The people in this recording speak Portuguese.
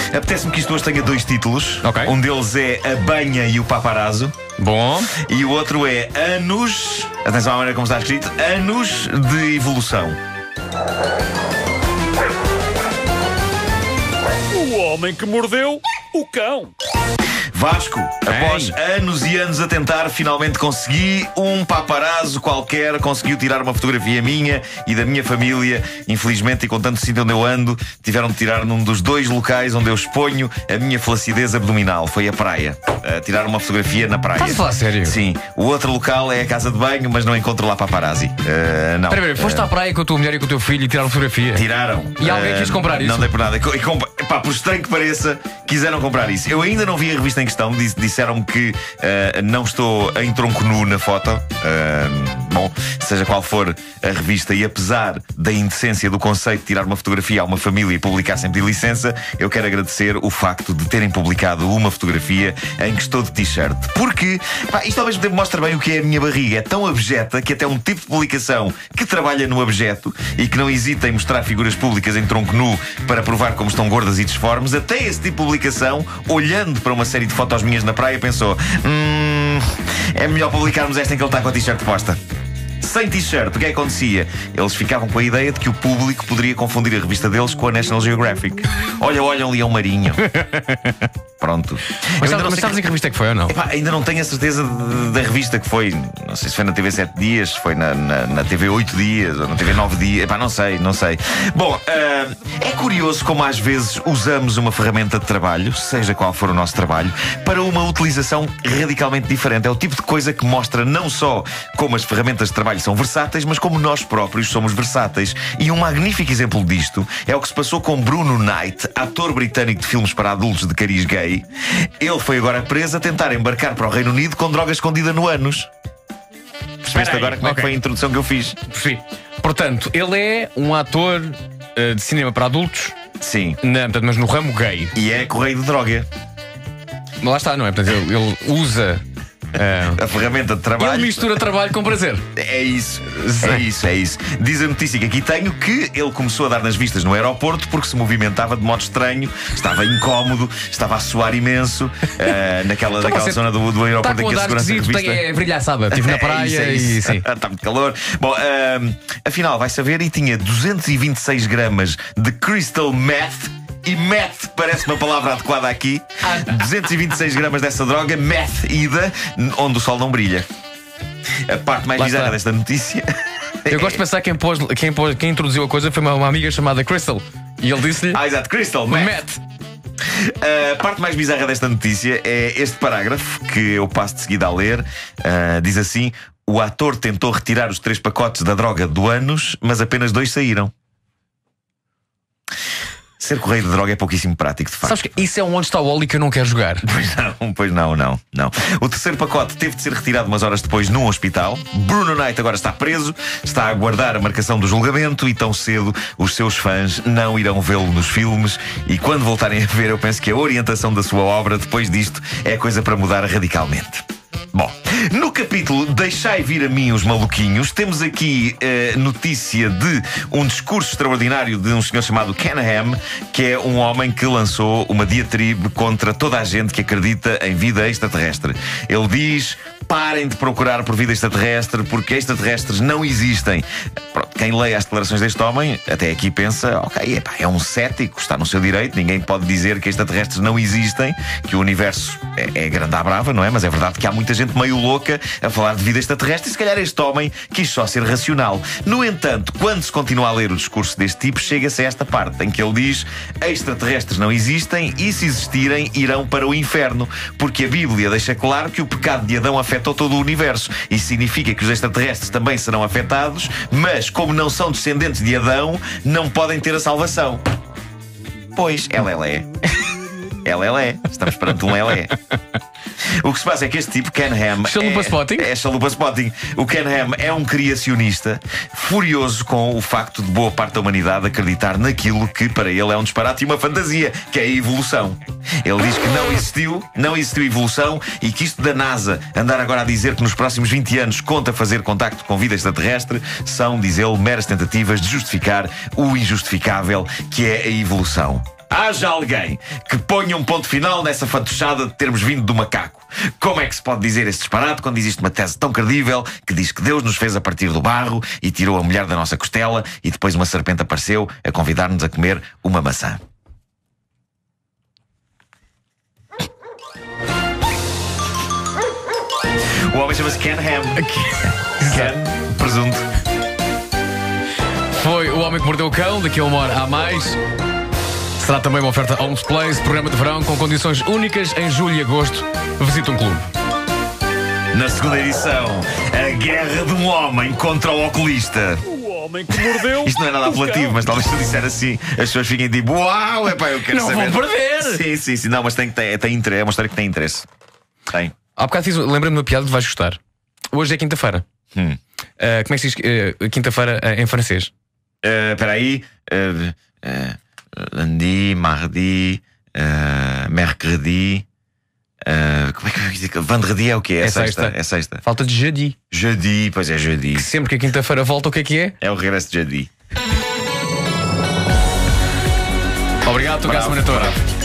Apetece-me que isto hoje tenha dois títulos. Ok. Um deles é A Banha e o Paparazzo. Bom. E o outro é Anos, atenção à maneira como está escrito, Anos de Evolução. O homem que mordeu o cão. Vasco, após anos e anos a tentar, finalmente consegui. Um paparazzo qualquer conseguiu tirar uma fotografia minha e da minha família. Infelizmente, e com tanto sítio onde eu ando, tiveram de tirar num dos dois locais onde eu exponho a minha flacidez abdominal. Foi a praia. Tirar uma fotografia na praia. Estás a falar sério? Sim. O outro local é a casa de banho, mas não encontro lá paparazzi. Não. Espera, foste à praia com a tua mulher e com o teu filho e tiraram fotografia? Tiraram. E alguém quis comprar isso? Não dei por nada. Por estranho que pareça, quiseram comprar isso. Eu ainda não vi a revista em questão. Disseram-me que não estou em tronco nu na foto. Bom, seja qual for a revista, e apesar da indecência do conceito de tirar uma fotografia a uma família e publicar sem pedir licença, eu quero agradecer o facto de terem publicado uma fotografia em que estou de t-shirt. Porque isto ao mesmo tempo mostra bem o que é a minha barriga. É tão abjeta que até um tipo de publicação que trabalha no abjeto e que não hesita em mostrar figuras públicas em tronco nu para provar como estão gordas e disformes, até esse tipo de publicação, olhando para uma série de fotos minhas na praia, pensou: é melhor publicarmos esta em que ele está com a t-shirt posta. Sem t-shirt, o que é que acontecia? Eles ficavam com a ideia de que o público poderia confundir a revista deles com a National Geographic. Olha um leão marinho. Pronto. Mas sabes em que revista é que foi ou não? Ainda não tenho a certeza da revista que foi. Não sei se foi na TV 7 dias, se foi na TV 8 dias ou na TV 9 dias. Não sei. Bom, é curioso como às vezes usamos uma ferramenta de trabalho, seja qual for o nosso trabalho, para uma utilização radicalmente diferente. É o tipo de coisa que mostra não só como as ferramentas de trabalho são versáteis, mas como nós próprios somos versáteis. E um magnífico exemplo disto é o que se passou com Bruno Knight, ator britânico de filmes para adultos de cariz gay. Ele foi agora preso a tentar embarcar para o Reino Unido com droga escondida no ânus. Percebeste agora como é que foi a introdução que eu fiz? Percebi. Portanto, ele é um ator de cinema para adultos. Sim. Mas no ramo gay. E é correio de droga. Mas lá está, não é? Portanto, ele usa a ferramenta de trabalho. Ele mistura trabalho com prazer. É isso. Diz a notícia que aqui tenho que ele começou a dar nas vistas no aeroporto porque se movimentava de modo estranho, estava incómodo, estava a suar imenso naquela zona do aeroporto em que a segurança revista... É brilhaçada. Estive na praia e sim. Está muito calor. Bom, afinal, vai saber, e tinha 226 gramas de crystal meth. E meth parece uma palavra adequada aqui. 226 gramas dessa droga, meth ida, onde o sol não brilha. A parte mais bizarra desta notícia. Eu gosto de pensar que quem introduziu a coisa foi uma amiga chamada Crystal. E ele disse-lhe: exato, Crystal, meth. A parte mais bizarra desta notícia é este parágrafo que eu passo de seguida a ler. Diz assim: o ator tentou retirar os 3 pacotes da droga do ânus, mas apenas 2 saíram. Ser correio de droga é pouquíssimo prático, de facto. Sabes que isso é onde está o óleo que eu não quero jogar. Pois não. O terceiro pacote teve de ser retirado umas horas depois num hospital. Bruno Knight agora está preso, está a aguardar a marcação do julgamento e tão cedo os seus fãs não irão vê-lo nos filmes. E quando voltarem a ver, eu penso que a orientação da sua obra depois disto é coisa para mudar radicalmente. Bom, no capítulo Deixai vir a mim os maluquinhos, temos aqui notícia de um discurso extraordinário de um senhor chamado Ken Ham, que é um homem que lançou uma diatribe contra toda a gente que acredita em vida extraterrestre. Ele diz: parem de procurar por vida extraterrestre, porque extraterrestres não existem. Pronto, quem lê as declarações deste homem até aqui pensa: ok, é um cético, está no seu direito, ninguém pode dizer que extraterrestres não existem, que o universo é grande à brava, não é? Mas é verdade que há muita gente meio louca a falar de vida extraterrestre e se calhar este homem quis só ser racional. No entanto, quando se continua a ler o discurso deste tipo, chega-se a esta parte em que ele diz: extraterrestres não existem e se existirem irão para o inferno, porque a Bíblia deixa claro que o pecado de Adão afetou todo o universo. Isso significa que os extraterrestres também serão afetados, mas como não são descendentes de Adão, não podem ter a salvação. Pois, é. Estamos perante um lelé. O que se passa é que este tipo, Ken Ham, Chalupa Spotting? É Chalupa Spotting. O Ken Ham é um criacionista furioso com o facto de boa parte da humanidade acreditar naquilo que para ele é um disparate e uma fantasia, que é a evolução. Ele diz que não existiu evolução e que isto da NASA andar agora a dizer que nos próximos 20 anos conta fazer contacto com vida extraterrestre são, diz ele, meras tentativas de justificar o injustificável, que é a evolução. Haja alguém que ponha um ponto final nessa fantochada de termos vindo do macaco. Como é que se pode dizer esse disparate quando existe uma tese tão credível que diz que Deus nos fez a partir do barro e tirou a mulher da nossa costela e depois uma serpente apareceu a convidar-nos a comer uma maçã? O homem chama-se Ken Ham. Ken, presunto. Foi O Homem que Mordeu o Cão, daqui a uma hora há mais. Será também uma oferta Homes Place, programa de verão com condições únicas em julho e agosto. Visita um clube. Na segunda edição, a guerra de um homem contra o oculista. O homem que mordeu. Isto não é nada o apelativo, cão. mas talvez se eu disser assim, as pessoas fiquem tipo, uau, epá, eu quero Não saber. vou perder! Sim. Não, mas tem interesse. É uma história que tem interesse. Tem. Há bocado lembrei-me de uma piada que vais gostar. Hoje é quinta-feira. Como é que se diz quinta-feira em francês? Espera aí. Lundi, mardi, mercredi. Como é que eu digo? Vendredi é o quê? É sexta. É sexta. Falta de jeudi. Jeudi, pois é, jeudi. Sempre que a quinta-feira volta, o que é? É o regresso de jeudi. Obrigado, tu cá a semana toda.